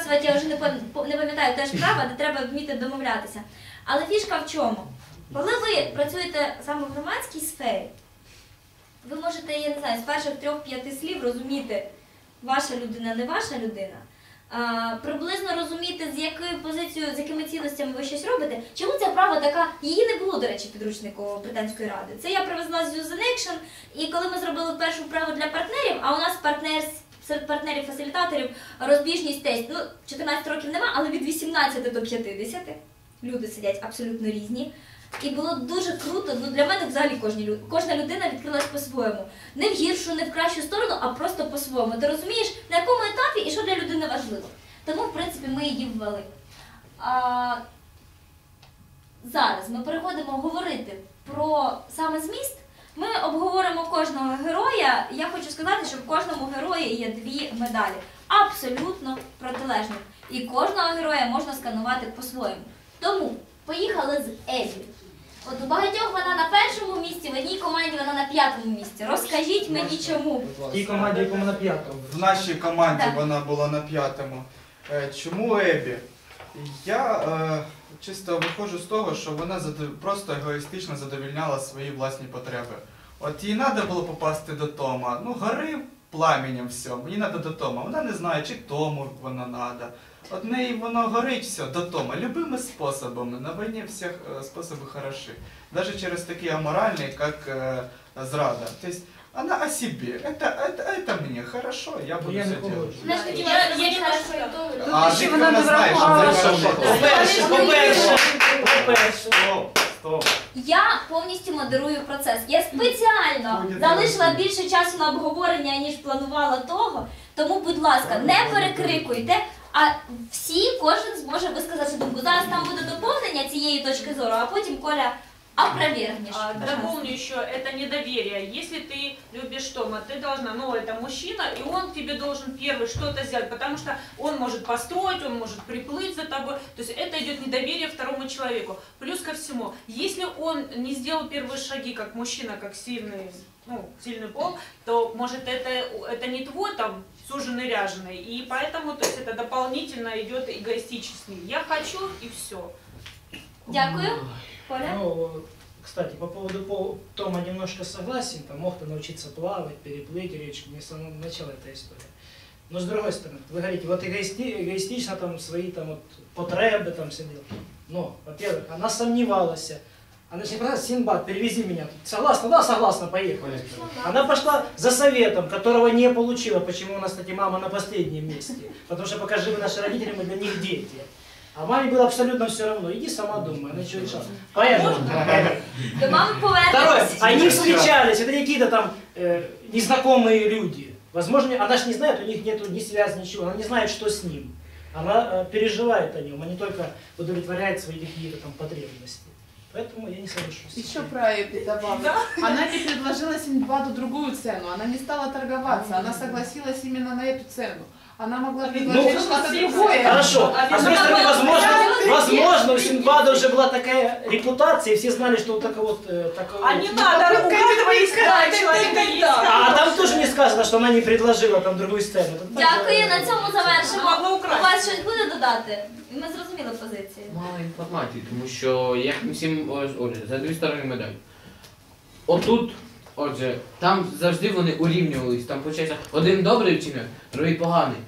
вибрасувати, я вже не пам'ятаю, теж права, де треба вміти домовлятися. Але фішка в чому? Коли ви працюєте саме в громадській сфері, ви можете, я не знаю, з перших 3-5 слів розуміти, ваша людина, не ваша людина, приблизно розуміти, з якою позицією, з якими цінностями ви щось робите. Чому ця вправа така? Її не було, до речі, в підручнику Британської ради. Це я привезла з Use in Action, і коли ми зробили першу вправу для партнерів, а у нас серед партнерів-фасилітаторів розбіжність тест, 14 років нема, але від 18 до 50 люди сидять абсолютно різні. І було дуже круто, для мене взагалі кожна людина відкрилась по-своєму. Не в гіршу, не в кращу сторону, а просто по-своєму. Ти розумієш, на якому етапі і що для людини важливо. Тому, в принципі, ми її ввели. Зараз ми переходимо говорити про саме зміст. Ми обговоримо кожного героя. Я хочу сказати, що в кожному герої є 2 медалі. Абсолютно протилежних. І кожного героя можна сканувати по-своєму. Тому поїхали з Ебі. От у багатьох вона на 1-му місці, в одній команді вона на 5-му місці. Розкажіть мені чому. В тій команді, якому на 5-му? В нашій команді вона була на 5-му. Чому Ебі? Я чисто виходжу з того, що вона просто егоїстично задовольняла свої власні потреби. От їй треба було попасти до Тома. Горив пламенем все, мені треба до Тома. Вона не знає, чи Тому воно треба. От неї воно горить все до Тома, любими способами. На війні всі способи хороші. Даже через такі аморальні, як зрада. То есть она о себе. Это мне хорошо, я буду все делать. Я не хорошо и то. А ти вона знаєш, що це По-перше. Стоп. Я повністю модерую процес. Я спеціально залишила більше часу на обговорення, ніж планувала того. Тому, будь ласка, не перекрикуйте, а кожен зможе висказати думку. Зараз там буде доповнення цієї точки зору, а потім Коля опровергнешь. Дополню еще, это недоверие. Если ты любишь Тома, ты должна, это мужчина, и он тебе должен первый что-то сделать, потому что он может построить, он может приплыть за тобой. То есть это идет недоверие второму человеку. Плюс ко всему, если он не сделал первые шаги как мужчина, как сильный пол, то может это не твой там суженый, ряженый, и поэтому то есть это дополнительно идет эгоистически. Я хочу и все. Дякую. Коля? Кстати, по поводу Тома немножко согласен, там мог-то научиться плавать, переплыть речку, не с самого начала эта история. Но с другой стороны, вы говорите, вот эгоистично там свои там вот потребы там все делать. Но, во-первых, она сомневалась. Она не сказала: Синдбад, перевези меня. Согласна? Да, согласна, поехали. Она пошла за советом, которого не получила. Почему у нас, кстати, мама на последнем месте? Потому что пока живы наши родители, мы для них дети. А маме было абсолютно все равно. Иди сама думай, она что решала. Поэтому. До мамы Второе, они встречались, это какие-то там незнакомые люди. Возможно, она же не знает, у них нет ни связи, ничего. Она не знает, что с ним. Она переживает о нем, а не только удовлетворяет свои какие-то там потребности. Поэтому я не соглашусь. Еще про Эбби добавлю. Да? Она не предложила Синдбаду другую цену, она не стала торговаться, она согласилась именно на эту цену. Она могла предложить что-то другое. Хорошо. А с другой стороны, возможно, у Синдбада уже была такая репутация, и все знали, что вот такой вот... А не надо, у каждого есть человека. А там тоже не сказано, что она не предложила там другую сцену. Дякую, на цьому завершимо. У вас щось буде додати? Ми зрозуміли позицію. Мало інформації, тому що як всім, за 2 сторони медаль. Отут, там завжди вони урівнювались, там, виходить, один добрий вчинок, другий поганий.